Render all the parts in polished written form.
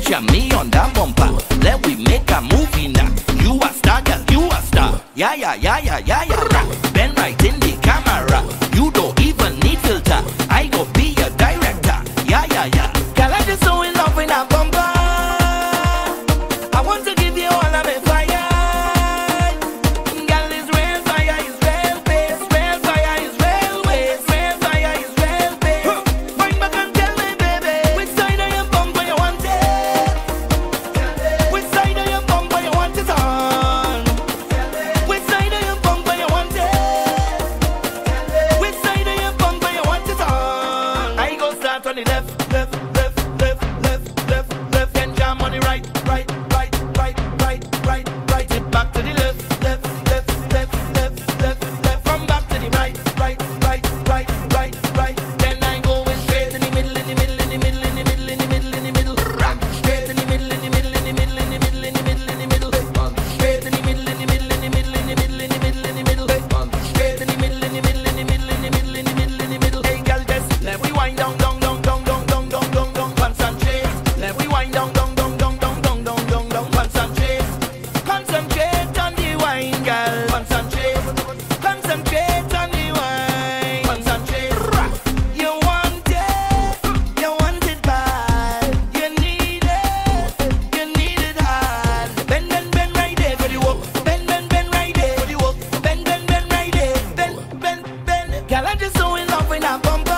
Picture me on that bumper. Let we make a movie now. You a star, girl, you a star. Yeah, yeah, yeah, yeah, yeah, yeah. Bend right in the camera. You don't even need filter. I go be your director. Yeah, yeah, yeah. Girl, I just so in love with that bumper. I want to give you all of my fire. Girl, it's real fire, it's real pace. Real fire is real waste. Real fire is real pace. Bring back and tell me, baby, which side of your bumper you want it? Which side of your bumper you want it on? Which side of your bumper you want it? Which side of your bumper you want it on? I go start on the left, left, left, left, left, left, left, then jam on the right, right, right, right, right, right, right. It back to the left, left, left, left, left, left, left. From back to the right, right, right, right, right, right. Then I go in straight in the middle, in the middle, in the middle, in the middle, in the middle, in the middle. Straight in the middle, in the middle, in the middle, in the middle, in the middle, in the middle. Straight in the middle, in the middle, in the middle, in the middle, in the middle, in the middle. Straight in the middle, in the middle, in the middle, in the middle, in the middle, in the middle. Hey, girl, just let we wind down, down, down, down, down, down, down, down, down. Concentrate. Let we wind down, down, down, down, down, down, down, down, down. Concentrate. Concentrate on the wine, girl. Concentrate. Concentrate on the wine. Concentrate. You want it bad. You need it hard. Bend, bend, bend right there for the walk. Bend, bend, bend right there for the walk. Bend, bend, bend right there. Bend, bend, bend. Girl, I just so in love with that bumper.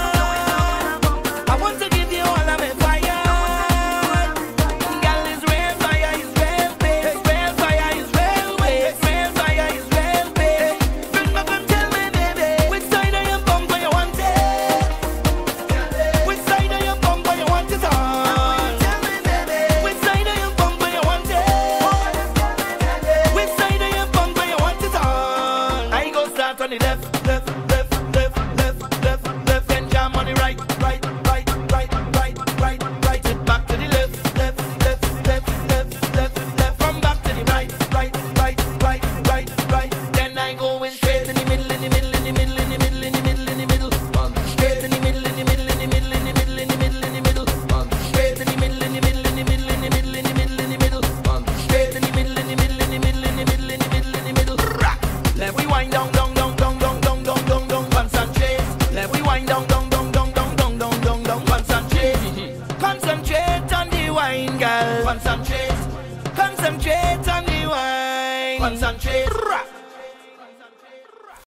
I want to give you all of my fire. Girl, it's real fire, it's real pace. Real fire is real waste. Real fire is real pace. Bring back and tell me, baby, which side of your bumper you want it? Which side of your bumper you want it on? Tell me, baby, which side of your bumper you want it? Which side of your bumper you want it on? I go start on the left, left, left, left, left, left, left, then jam on the right, right, right, right, right, right, right. It back to the left, left, left, left, left, left, left. From back to the right, right, right, right, right, right. Then I go in straight in the middle, in the middle, in the middle, in the middle, in the middle, in the middle. Straight in the middle, in the middle, in the middle, in the middle, in the middle, in the middle. Straight in the middle, in the middle, in the middle, in the middle, in the middle, in the middle. Straight in the middle, in the middle, in the middle, in the middle, in the middle, in the middle. Let we wind down, down, down, down, down, down, down, down, down. Concentrate. Let we wind down, down, down, down, down, down, down, down, down. Concentrate. Concentrate on the wine, girl. Concentrate. Concentrate on the wine. Concentrate.